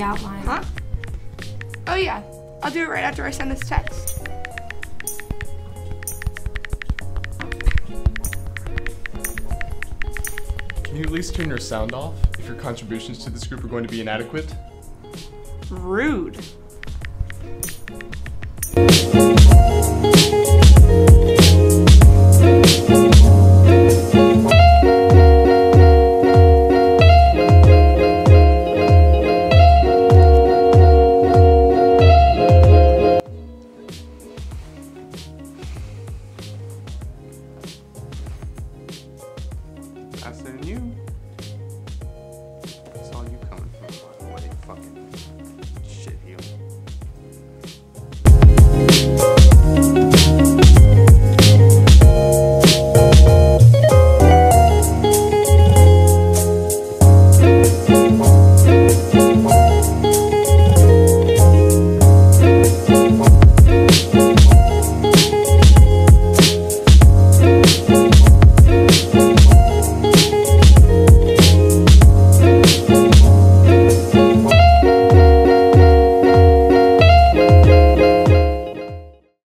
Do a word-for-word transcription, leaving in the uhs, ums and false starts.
the outline. Huh? Oh yeah, I'll do it right after I send this text. Can you at least turn your sound off if your contributions to this group are going to be inadequate? Rude. I said you. I saw you coming from a mile away. Fucking.